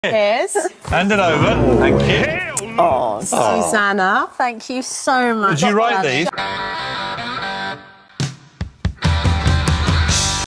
Cheers. Hand it over. Thank you. Oh, Susanna, thank you so much. Did you write these?